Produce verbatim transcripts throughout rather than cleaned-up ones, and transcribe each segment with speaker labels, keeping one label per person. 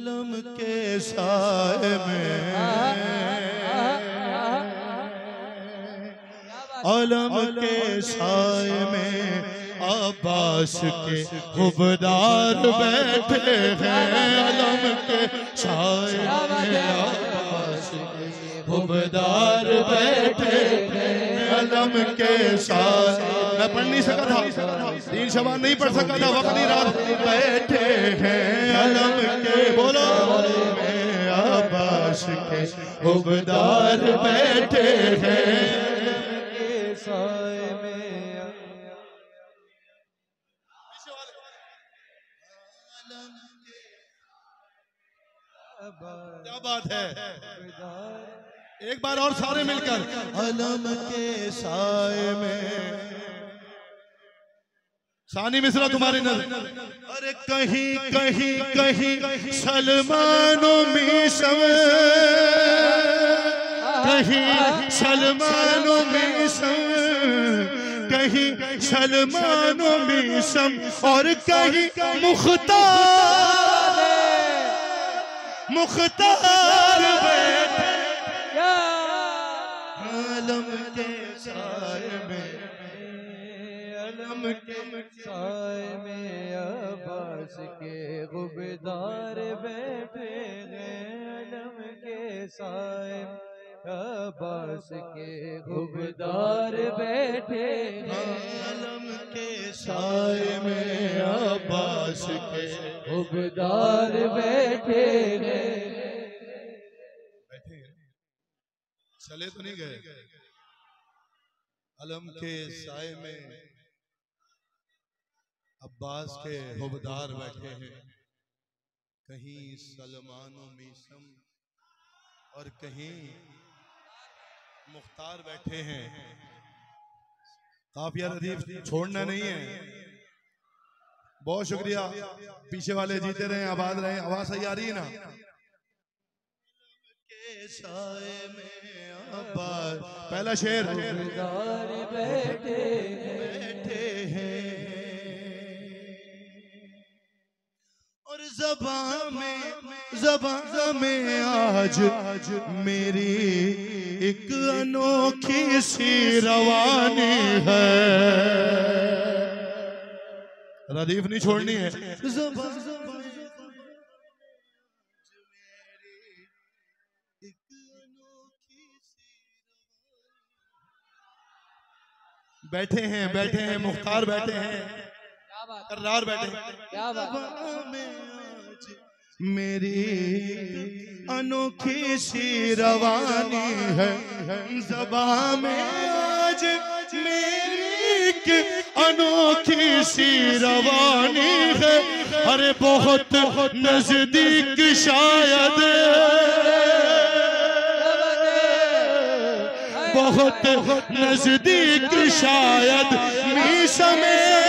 Speaker 1: अलम के साए में, अलम के साए में अब्बास के हुबदार बैठे हैं। अलम के साए में अब्बास के हुबदार बैठे हैं। अलम के साए, मैं पढ़ नहीं सका था, तीन शबान नहीं पढ़ सका था, वक्त नहीं रात बैठे हैं। अलम के बोलो में अब्बास के हुबदार बैठे हैं।
Speaker 2: साए में
Speaker 1: क्या बात है। एक बार और सारे मिलकर अलम के साए में। सानी मिश्रा तुम्हारी नजर। अरे कहीं कहीं कहीं सलमानो मीसम, कहीं सलमानो मीसम, कहीं सलमानो मीसम और कहीं मुख्तार, मुख्तार बैठे अलम के साए में। अलम के
Speaker 2: साए में अब्बास के हुबदार बैठे हैं। अलम के साए अब्बास के हुबदार बैठे हैं।
Speaker 1: अलम के साए में अब्बास के
Speaker 2: हुबदार बैठे हैं।
Speaker 1: बैठे चले तो नहीं गए। अलम के साए में अब्बास के हुबदार बैठे हैं। कहीं सलमानो मीसम और कहीं मुख्तार बैठे हैं। काफिया रदीफ छोड़ना नहीं है। बहुत शुक्रिया, पीछे वाले जीते रहे, आबाद रहे। आवाज सही आ रही है ना। के साए में अब्बास, पहला शेर
Speaker 2: हुबदार बैठे
Speaker 1: बैठे हैं। और ज़बां में ज़बां में आज मेरी एक अनोखी सी रवानी है। रदीफ नहीं छोड़नी है। ज़बां बैठे हैं, बैठे हैं मुख्तार बैठे हैं, कर्रार बैठे हैं।
Speaker 2: क्या बात
Speaker 1: मेरी अनोखी सी रवानी है। ज़बां में आज मेरी अनोखी सी रवानी है। अरे बहुत नजदीक शायद, बहुत नजदीक शायद मीसम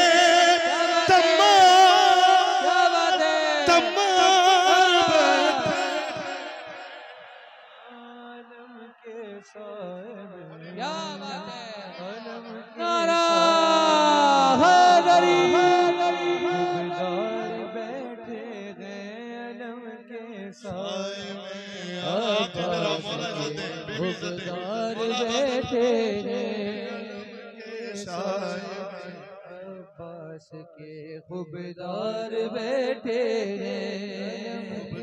Speaker 2: अब्बास के हुबदार बैठे हैं।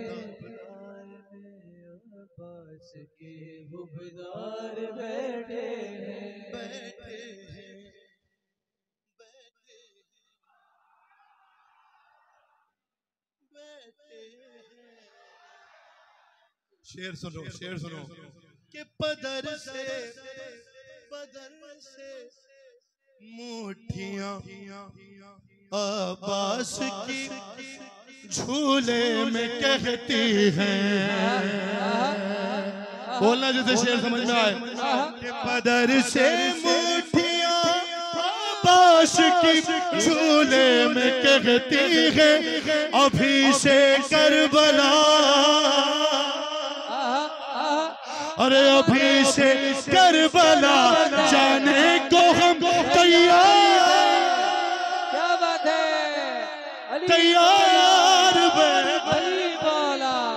Speaker 2: अब्बास के हुबदार बैठे हैं।
Speaker 1: बैठे हैं, बैठे हैं। शेर सुनो, शेर सुनो कि पदर से पदर से मुठियां अब्बास की झूले में कहती हैं। बोलना जैसे शेर समझ में आए कि पदर से मुठियां अब्बास की झूले में कहती हैं। अभी से करबला, अरे अभी से करबला जाने को हम तैयार,
Speaker 2: क्या बात है।
Speaker 1: तैयार
Speaker 2: अली बोला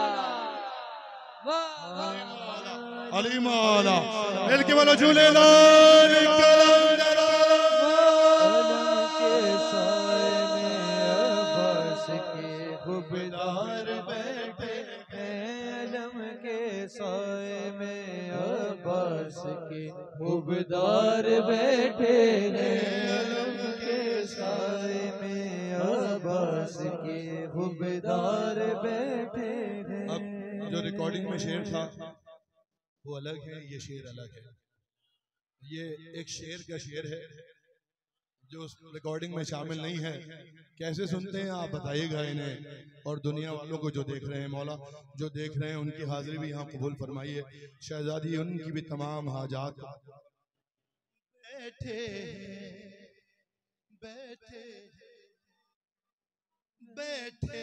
Speaker 1: अली मौला दिल के वालों झूले लाल कलंदरा
Speaker 2: के साए में अब्बास के हुबदार बैठे हैं। अलम के साए में अब्बास के हुबदार बैठे हैं। अलम के साए में अब्बास के हुबदार बैठे हैं।
Speaker 1: अब जो रिकॉर्डिंग में शेर था वो अलग है, ये शेर अलग है। ये एक शेर का शेर है जो उस रिकॉर्डिंग में शामिल नहीं है। कैसे सुनते हैं आप बताइएगा इन्हें, और दुनिया वालों को जो देख रहे हैं, मौला जो देख रहे हैं उनकी हाजिरी भी यहाँ कबूल फरमाइए। शहजादी उनकी भी तमाम हाजात बैठे बैठे बैठे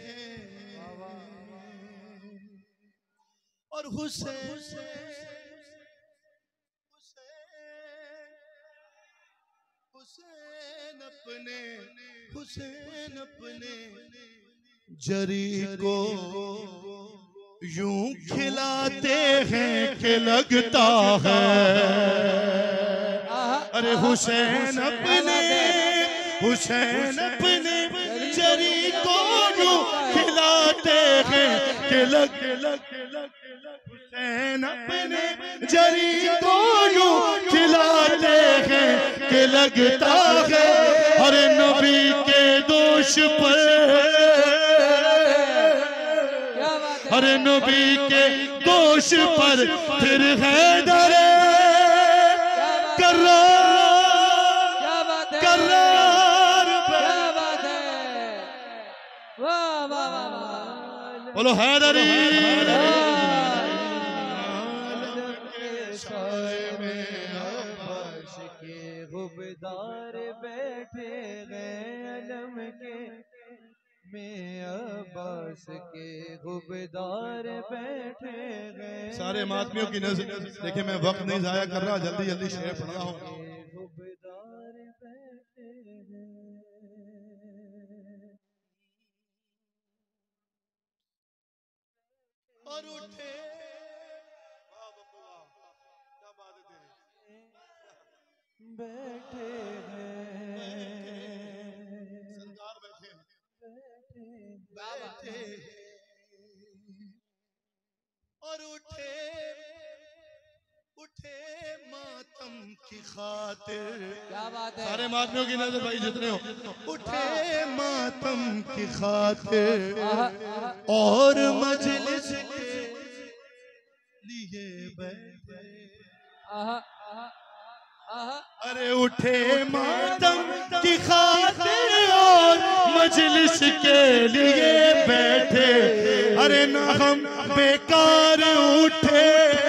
Speaker 1: और हुसैन हुसैन अपने हुसैन अपने जरी को यूं खिलाते हैं कि लगता है। अरे हुसैन अपने हुसैन अपने जरी को यूं खिलाते हैं कि लग लग हुसैन अपने जरी को यूं खिलाते हैं कि लगता है। अरे नबी के दोष पर अरे नबी के दोष पर फिर है डरे करार करार बोलो हैदरी
Speaker 2: हुबदार बैठे गए। अलम के में अब्बास के हुबदार बैठे गए।
Speaker 1: सारे मातमियों की नजर देखिए, मैं वक्त नहीं जाया कर रहा, जल्दी जल्दी शेर पढ़ रहा हूँ।
Speaker 2: हुबदार बैठे हैं
Speaker 1: और उठे क्या बात है तेरी
Speaker 2: बैठे हैं
Speaker 1: सरदार बैठे बैठे और उठे उठे मातम की खातिर।
Speaker 2: क्या बात है।
Speaker 1: सारे मातमियों की नजर भाई जितने हो, उठे मातम की खातिर और मजलिस के लिए बैठे। अरे उठे मातम की खातिर और मजलिस के लिए बैठे। अरे ना हम बेकार उठे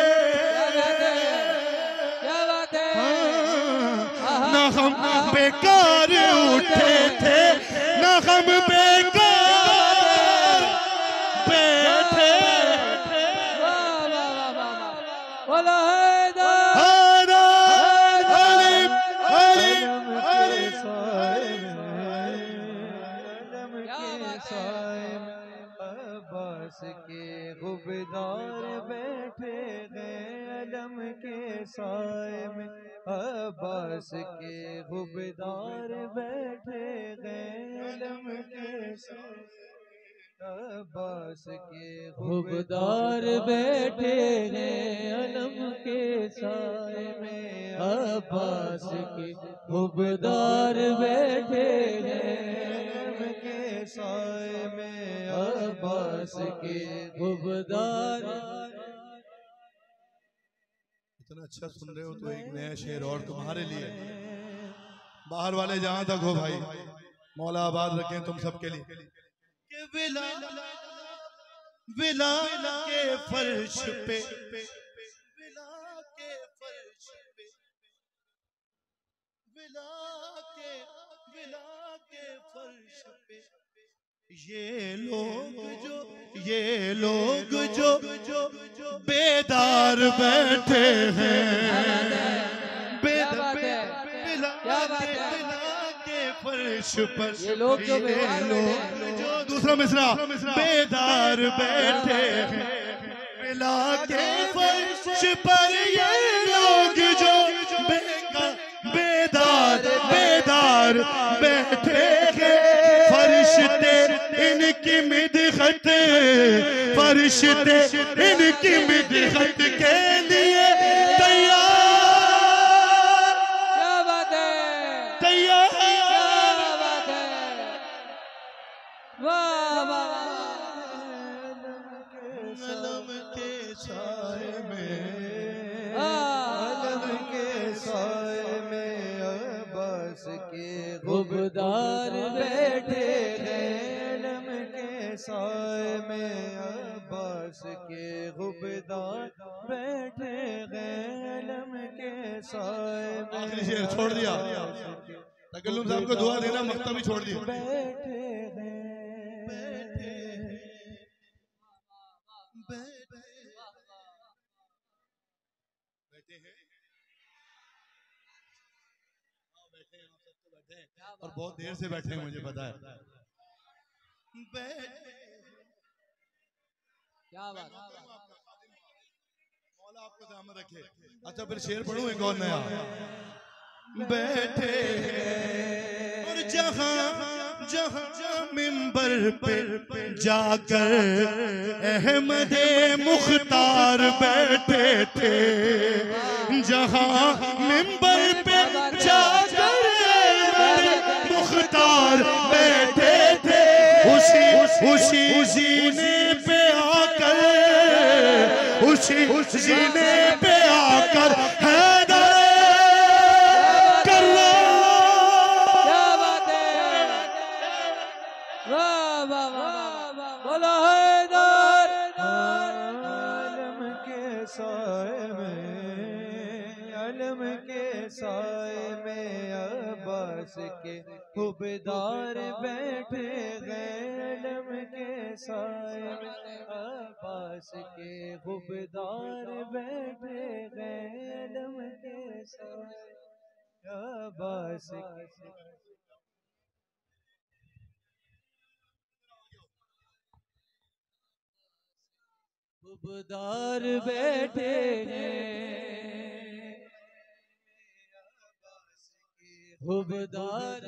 Speaker 1: ना हम बेकार उठे थे, ना हम बेकार बैठे।
Speaker 2: अब्बास के हुबदार बैठे गए। अलम के साए में अब्बास के हुबदार बैठे गए। अलम के साए अब्बास के हुबदार बैठे हैं। अलम के साए में अब्बास के हुबदार बैठे हैं। अलम के साए में अब्बास के हुबदार।
Speaker 1: इतना अच्छा सुन रहे हो तो एक नया शेर और तुम्हारे लिए। बाहर वाले जहां तक हो भाई, मौला आबाद रखें तुम सबके लिए। के विला विला के फर्श पे विला के फर्श पे विला के विला के फर्श पे ये लोग जो ये लोग जो जो बेदार बैठे हैं। बेदार फर्श पर
Speaker 2: ये लोग जो
Speaker 1: लोग जो दूसरा मिसरा बेदार बैठे हैं। मिला के फर्श पर ये लोग जो बेकार बेदार बेदार बैठे हैं, फरिश्ते इनकी मिदहत फरिश्ते इनकी मिदहत के लिए तैयार।
Speaker 2: क्या बात है,
Speaker 1: तैयार।
Speaker 2: क्या बात है, वाह वाह।
Speaker 1: अलम के साए में
Speaker 2: अलम के साए में अब्बास के गुबदार बैठे हैं, अलम के साए में अब्बास के गुबदार बैठे हैं, अलम के साए में।
Speaker 1: आखिरी शेर छोड़ दिया, तकल्लुम साहब को दुआ देना, मक्तब भी छोड़ दिया।
Speaker 2: बैठे हैं
Speaker 1: और बहुत देर से बैठे हैं, मुझे पता है।
Speaker 2: क्या बात,
Speaker 1: मौला आपको सलामत रखे। अच्छा फिर शेर पढ़ूं एक और नया। बैठे और जहां जहां मिंबर पे जाकर अहमदे मुख्तार बैठे थे, जहां मिंबर पे जाकर मुख्तार बैठे थे, उसी उसी जीने पे आकर उसी जीने पे आकर हैदर करना।
Speaker 2: क्या बात है, वाह वाह वाह, बोलो हैदर। अलम के साए में अलम के साए में अब्बास के हुबदार बैठे हैं, अलम के साए में अब्बास के हुबदार बैठे हैं, अलम के साए अब्बास के। हुबदार बैठे हैं, हुबदार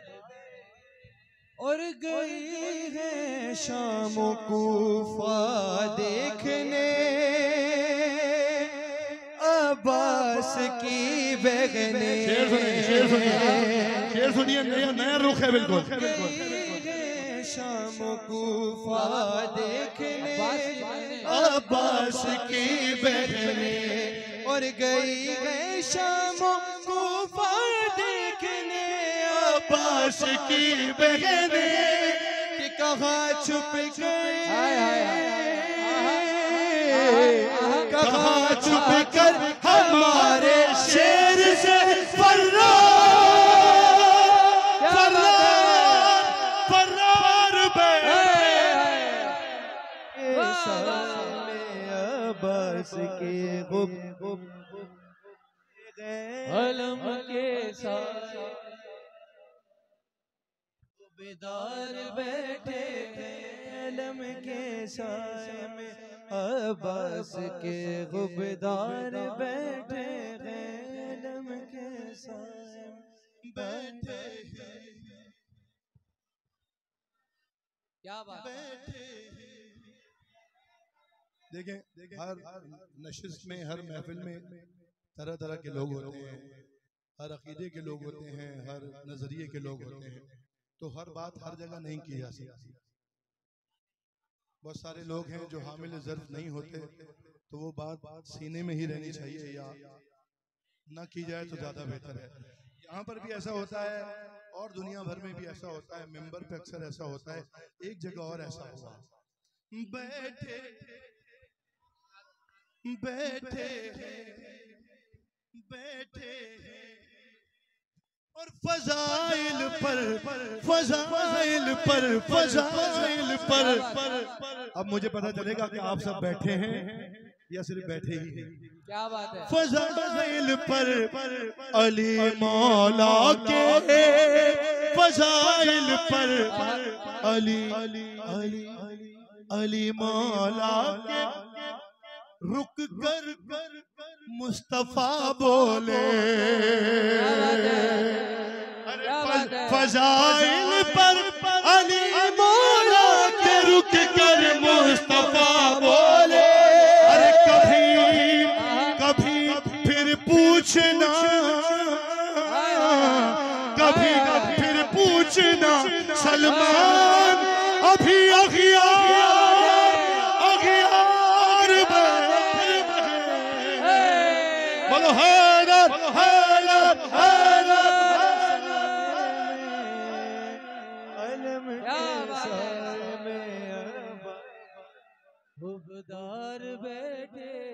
Speaker 2: और गई है शाम कूफा देखने अब्बास की बहने।
Speaker 1: शेर सुनिए, शेर सुनिए, शेर सुनिए, नया नया रुख है बिल्कुल।
Speaker 2: शाम कूफा देखने
Speaker 1: अब्बास की
Speaker 2: बहने और गई है शाम कूफा देखने
Speaker 1: अब्बास की बहने
Speaker 2: कि कहाँ छुप गए,
Speaker 1: कहाँ छुप कर हमारे शेर से फर्रार फर्रार फर्रार बैठे
Speaker 2: अब्बास के गुब अलम के साथ बेदार बैठे हैं, अलम के साए में अब्बास के गुबदार बैठे हैं, अलम के साए में बैठे हैं। क्या बात है।
Speaker 1: देखें, हर नशिस्त में, हर महफिल में तरह तरह के लोग होते हैं, हर अकीदे के लोग होते हैं, हर नजरिए के लोग होते हैं, तो हर बात हर जगह नहीं की जा सकती। बहुत सारे लोग हैं जो हामिल ज़र्फ नहीं होते, तो वो बात सीने में ही रहनी चाहिए या ना की जाए तो ज़्यादा बेहतर है। यहाँ पर भी ऐसा होता है और दुनिया भर में भी ऐसा होता है, मेंबर पे अक्सर ऐसा होता है। एक जगह और ऐसा हुआ, बैठे बैठे बैठे और फजाइल पर फजाइल पर फजाइल पर। अब मुझे पता चलेगा कि आप सब बैठे हैं या सिर्फ बैठे ही हैं।
Speaker 2: क्या बात है।
Speaker 1: फजाइल पर अली मौला के, फजाइल पर अली अली अली मौला के रुक कर मुस्तफा बोले, अरे फजाइल पर अली मौला के रुक कर मुस्तफा बोले। अरे कभी कभी फिर पूछना, कभी फिर पूछना सलमान अभी अखियार अखियार बोलो हैदर हैदर हैदर
Speaker 2: अलम के साए में हुबदार बैठे